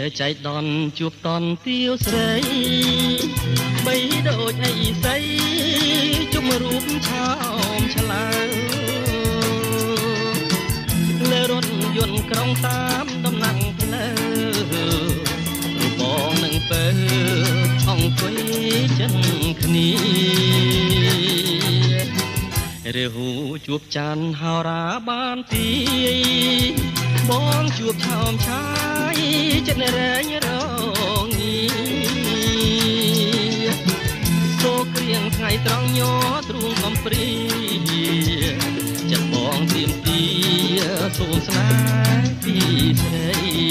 ចៃដន្យជួបតន់ទាវស្រីបីដូចអីសីជុំរូបឆោមឆ្លើលើរថយន្តក្រុងតាមដំណាំងផ្លូវរូបបងនឹងពើអង្គុយចិនគ្នារាហូជួបច័ន្ទហោរាបានទីបងជួបឆោមឆាយចិត្តរែងរងាសូក្រៀងថ្ងៃត្រង់ញ័រទ្រូងកំព្រីចិត្តបងទៀមទាសូមស្នេហ៍ពីស្រី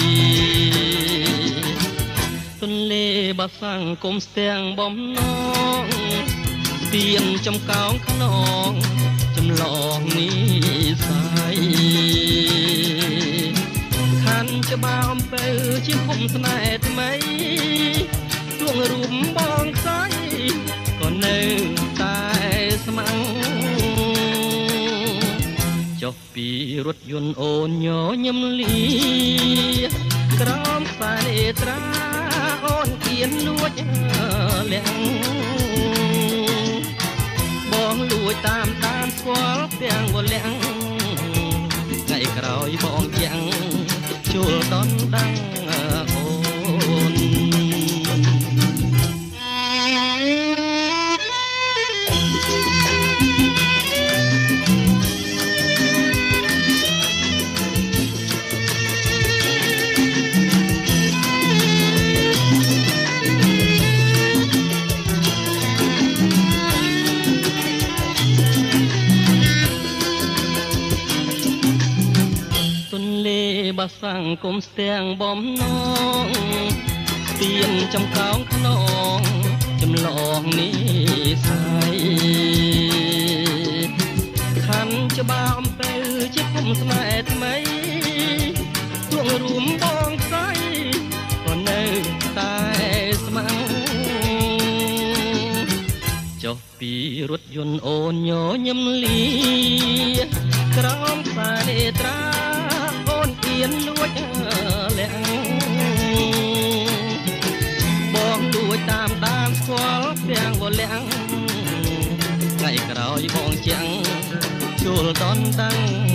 ទន្លេបាសាំងគុំស្ទាំងបំណងទៀនចំកោងខ្នងចម្លងនេះសាយខាន់ច្បាអំពើជាគុំស្នេហ៍ថ្មីទួងរូបបងខ្សែក៏នៅតែស្មៅចុះពីរថយន្តអូនញញឹមលីក្រោមខ្សែនេត្រាអូនគៀនលួចលាក់បងលួចតាមស្គាល់ទាំងវលាំងថ្ងៃក្រោយបងយ៉ាងជួលដនដាំងអូនបាសាំងគុំស្ទាំងបំណងទៀនចំកោងខ្នងចម្លងនេះសាយខាន់ច្បាអំពើជាគុំស្នេហ៍ថ្មីទួងរួមបងខ្សែក៏នៅតែស្មៅចុះពីរថយន្តអូនញញឹមលីក្រោមខ្សែនេត្រាទៀនលួចលាក់បងលួចតាមស្គាល់ទាំងវលាំងថ្ងៃក្រោយបងចាំងជួលដនដាំង